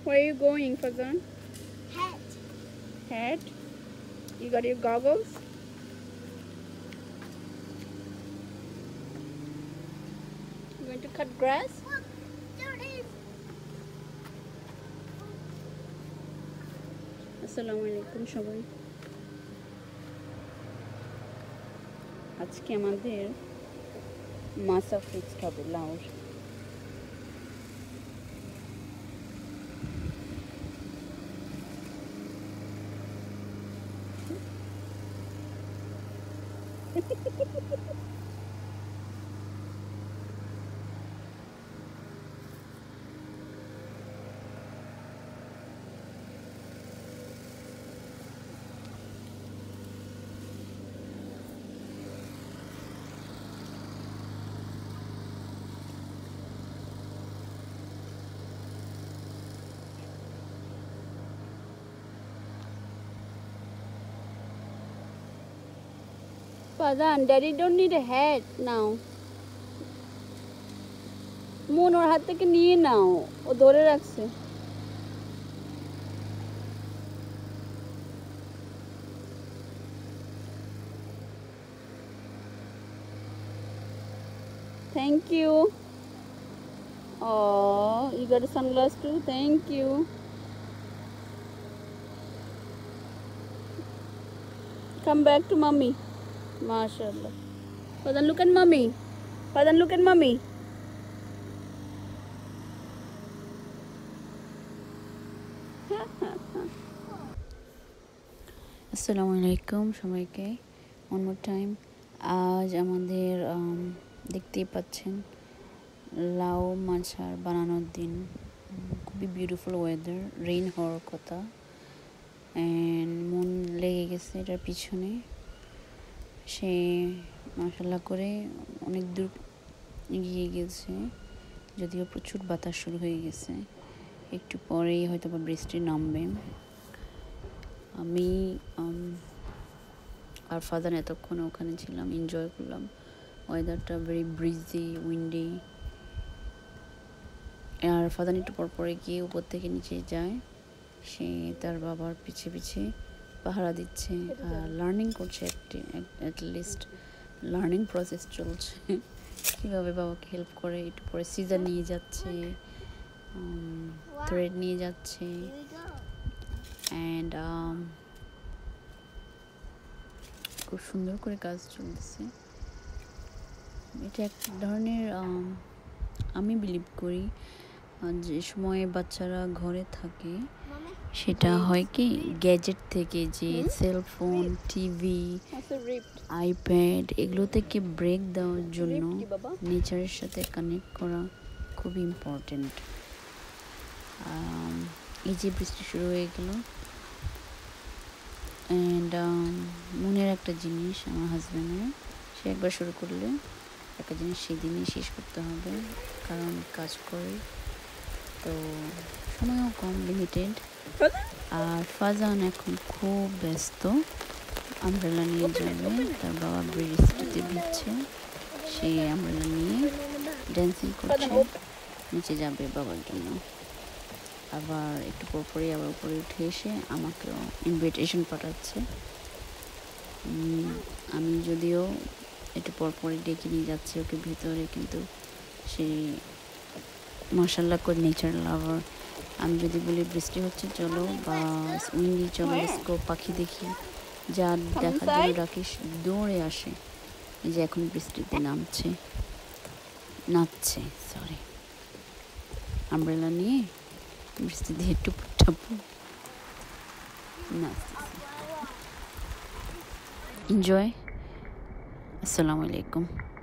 Where are you going, Fazan? Hat. Hat? You got your goggles? You going to cut grass? Look, there it is. আসসালামু আলাইকুম সবাই। আজকে আমাদের মাসা fix হবে লাউর। Fazan, Daddy don't need a hat now. মন ওর হাত থেকে নিয়ে নাও, ও ধরে রাখছে। Thank you. Oh, you got a sunglass too? Thank you. Come back to mommy. MashaAllah. Fazan, look at mommy. Fazan, look at mommy. আসসালামু আলাইকুম সবাইকে। One more time. আজ আমাদের দেখতেই পাচ্ছেন লাউ মাছার বানানোর দিন। খুবই বিউটিফুল ওয়েদার, রেইন হওয়ার কথা, অ্যান্ড মন লেগে গেছে এটার পিছনে। সে মাশাআল্লাহ করে অনেক দূর এগিয়ে গেছে, যদিও প্রচুর বাতাস শুরু হয়ে গেছে। একটু পরেই হয়তো বা বৃষ্টি নামবে। আমি আর ফাদার এতক্ষণ ওখানে ছিলাম, এনজয় করলাম ওয়েদারটা, ভেরি ব্রিজি, উইন্ডি। আর ফাদার একটু পরে গিয়ে উপর থেকে নিচে যায়, সে তার বাবার পিছে পিছে পাহারা দিচ্ছে আর লার্নিং করছে। অ্যাটলিস্ট লার্নিং প্রসেস চলছে, কীভাবে বাবাকে হেল্প করে। একটু পরে সিজার নিয়ে যাচ্ছে, থ্রেড নিয়ে যাচ্ছে, অ্যান্ড খুব সুন্দর করে কাজ চলতেছে। এটা এক ধরনের আমি বিলিভ করি যে সময়ে বাচ্চারা ঘরে থাকে সেটা হয় কি গ্যাজেট থেকে, যে সেলফোন, টিভি, আইপ্যাড এগুলো থেকে ব্রেক দেওয়ার জন্য নেচারের সাথে কানেক্ট করা খুবই ইম্পর্টেন্ট। এই যে বৃষ্টি শুরু হয়ে গেল, অ্যান্ড মনের একটা জিনিস আমার হাজব্যান্ডের, সে একবার শুরু করলে একটা জিনিস সেদিনই শেষ করতে হবে, কারণ কাজ করে তো সময়ও কম, লিমিটেড। আর ফাজান এখন খুব ব্যস্ত, আমব্রেলা নিয়ে যাবে, তার বাবা বৃষ্টিতে ভিজছে, সে আমব্রেলা নিয়ে ড্যান্সিং করছে, নিচে যাবে বাবার জন্য। আবার একটু পরপরই আবার উপরে উঠে এসে আমাকেও ইনভিটেশন পাঠাচ্ছে। আমি যদিও একটু পরপরই ডেকে নিয়ে যাচ্ছি ওকে ভিতরে, কিন্তু সে মাশাআল্লাহ করে নেচার লাভার। আমি যদি বলি বৃষ্টি হচ্ছে চলো, বা উইন্ডি চলো, ডিস্কো পাখি দেখি, যা দেখার জন্য ডাকিস দৌড়ে আসে। এই যে এখন বৃষ্টিতে নাচছে সরি, আমব্রেলা নিয়ে বৃষ্টি দিয়ে টুপু টাপু নাচতেছে। এনজয়। আসসালামু আলাইকুম।